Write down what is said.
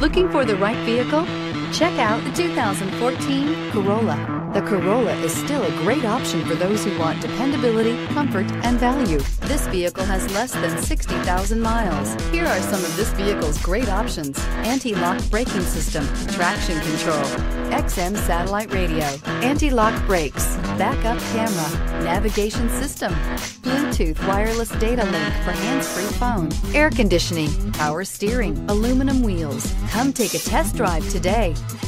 Looking for the right vehicle? Check out the 2014 Corolla. The Corolla is still a great option for those who want dependability, comfort, and value. This vehicle has less than 60,000 miles. Here are some of this vehicle's great options: anti-lock braking system, traction control, XM satellite radio, anti-lock brakes, backup camera, navigation system, Bluetooth wireless data link for hands-free phone, air conditioning, power steering, aluminum wheels. Come take a test drive today.